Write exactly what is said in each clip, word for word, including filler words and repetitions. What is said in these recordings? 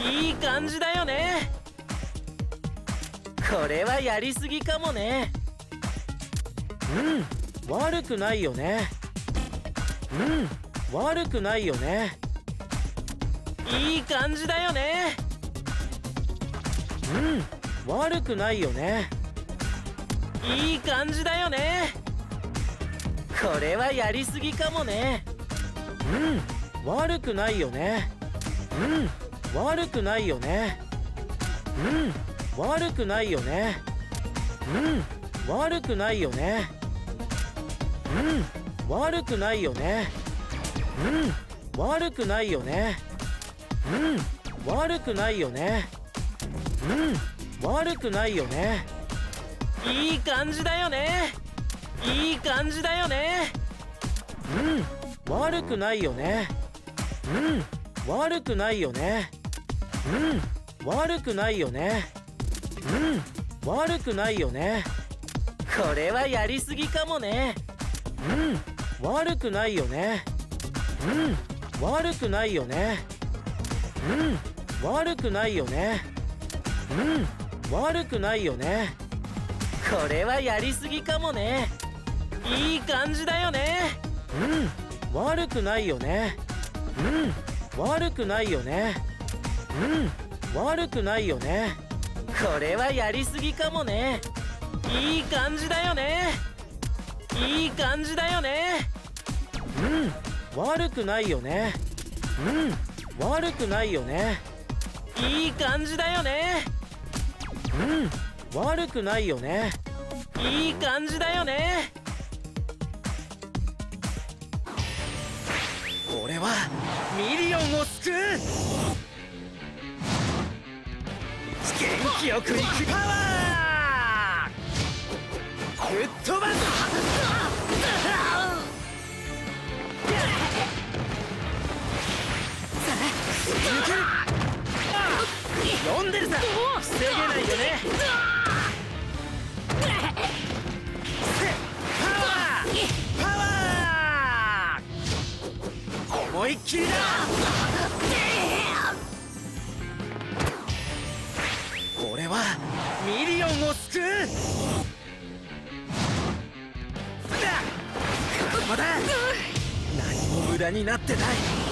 いい感じだよね。これはやりすぎかもね。うん、悪くないよね。うん、悪くないよね。いい感じだよね。うん、悪くないよね。いい感じだよね。これはやりすぎかもね。うん、悪くないよね。うん、悪くないよね。うん、悪くないよね。うん、悪くないよね。うん、悪くないよね。うん、悪くないよね。うん、悪くないよね。うん、悪くないよね。いい感じだよね。いい感じだよね。うん、悪くないよね。うん、悪くないよね。うん、悪くないよね。うん、悪くないよね。これはやりすぎかもね。うん、悪くないよね。うん、悪くないよね。うん、悪くないよね。うん、悪くないよね。これはやりすぎかもね。いい感じだよね。うん、悪くないよね。うん、悪くないよね。うん、悪くないよね。これはやりすぎかもね。いい感じだよね。いい感じだよね。うん、悪くないよね。うん、悪くないよね。いい感じだよね。うん、悪くないよね。いい感じだよね。俺はミリオンを救う。元気よくいくパワー。ぶっ飛ばす。抜ける。読んでるさ。防げないよね。パワーパワー。思いっきりだ。俺はミリオンを救う。まだ何も無駄になってない。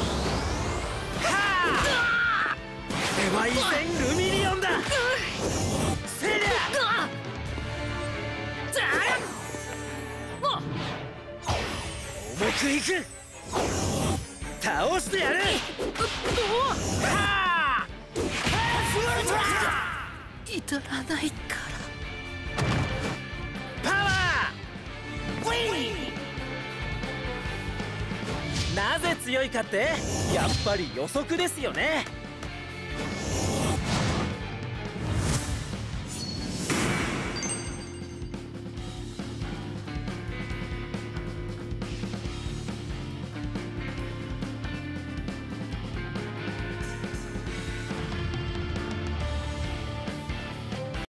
はあ、これは依然ルミリオンだ。せりゃ重くいく。倒してやる。はあ、 至らないからパワー。ウィン。なぜ強いかってやっぱり予測ですよね。